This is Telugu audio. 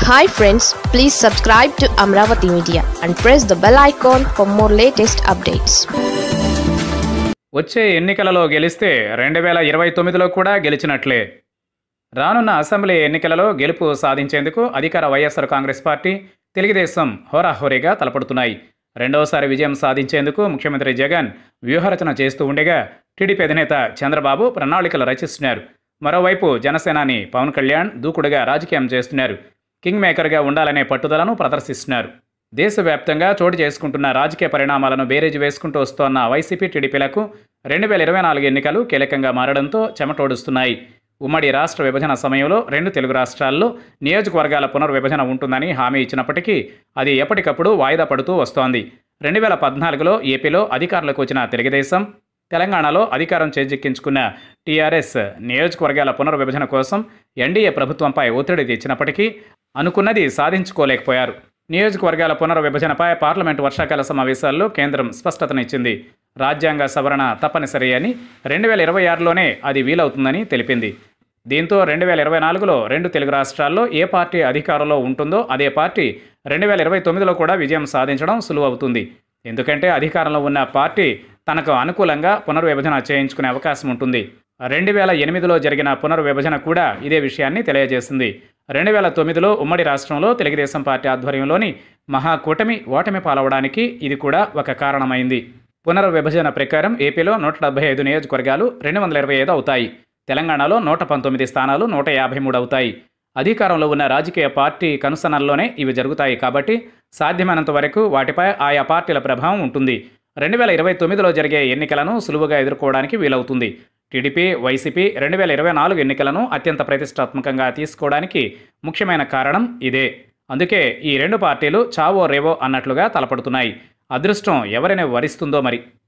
Hi friends, please subscribe to Amaravathi Media and press the bell icon for more latest updates. వచ్చే ఎన్నికలలో గెలిస్తే 2029లో కూడా గెలిచినట్లే. రానున్న అసెంబ్లీ ఎన్నికలలో గెలుపు సాధించేందుకు అధికార వైఎస్ఆర్ కాంగ్రెస్ పార్టీ, తెలుగుదేశం హోరాహోరీగా తలపడుతున్నాయి. రెండవసారి విజయం సాధించేందుకు ముఖ్యమంత్రి జగన్ వ్యూహరచన చేస్తూ ఉండగా టీడీపీ అధినేత చంద్రబాబు ప్రణాళికలు రచిస్తున్నారు. మరోవైపు జనసేనాని పవన్ కళ్యాణ్ దూకుడుగా రాజకీయం చేస్తున్నారు. కింగ్ మేకర్గా ఉండాలనే పట్టుదలను ప్రదర్శిస్తున్నారు. దేశవ్యాప్తంగా చోటు చేసుకుంటున్న రాజకీయ పరిణామాలను బేరేజీ వేసుకుంటూ వస్తోన్న వైసీపీ, టీడీపీలకు 2024 ఎన్నికలు కీలకంగా మారడంతో చెమటోడుస్తున్నాయి. ఉమ్మడి రాష్ట్ర విభజన సమయంలో 2 తెలుగు రాష్ట్రాల్లో నియోజకవర్గాల పునర్విభజన ఉంటుందని హామీ ఇచ్చినప్పటికీ అది ఎప్పటికప్పుడు వాయిదా పడుతూ వస్తోంది. 2014లో ఏపీలో అధికారంలోకి వచ్చిన తెలుగుదేశం, తెలంగాణలో అధికారం చేజిక్కించుకున్న టీఆర్ఎస్ నియోజకవర్గాల పునర్విభజన కోసం ఎన్డీఏ ప్రభుత్వంపై ఒత్తిడి తెచ్చినప్పటికీ అనుకున్నది సాధించుకోలేకపోయారు. నియోజకవర్గాల పునర్విభజనపై పార్లమెంటు వర్షాకాల సమావేశాల్లో కేంద్రం స్పష్టతనిచ్చింది. రాజ్యాంగ సవరణ తప్పనిసరి అని 2026లోనే అది వీలవుతుందని తెలిపింది. దీంతో 2024లో 2 తెలుగు రాష్ట్రాల్లో ఏ పార్టీ అధికారంలో ఉంటుందో అదే పార్టీ 2029లో కూడా విజయం సాధించడం సులువవుతుంది. ఎందుకంటే అధికారంలో ఉన్న పార్టీ తనకు అనుకూలంగా పునర్విభజన చేయించుకునే అవకాశం ఉంటుంది. 2008లో జరిగిన పునర్విభజన కూడా ఇదే విషయాన్ని తెలియజేసింది. 2009లో ఉమ్మడి రాష్ట్రంలో తెలుగుదేశం పార్టీ ఆధ్వర్యంలోని మహాకూటమి ఓటమి పాలవడానికి ఇది కూడా ఒక కారణమైంది. పునర్విభజన ప్రకారం ఏపీలో 175 నియోజకవర్గాలు 225 అవుతాయి. తెలంగాణలో 119 స్థానాలు 153 అవుతాయి. అధికారంలో ఉన్న రాజకీయ పార్టీ కనుసనల్లోనే ఇవి జరుగుతాయి కాబట్టి సాధ్యమైనంత వరకు వాటిపై ఆయా పార్టీల ప్రభావం ఉంటుంది. 2029లో జరిగే ఎన్నికలను సులువుగా ఎదుర్కోవడానికి వీలవుతుంది. టీడీపీ, వైసీపీ 2024 ఎన్నికలను అత్యంత ప్రతిష్టాత్మకంగా తీసుకోవడానికి ముఖ్యమైన కారణం ఇదే. అందుకే ఈ 2 పార్టీలు చావో రేవో అన్నట్లుగా తలపడుతున్నాయి. అదృష్టం ఎవరిని వరిస్తుందో మరి.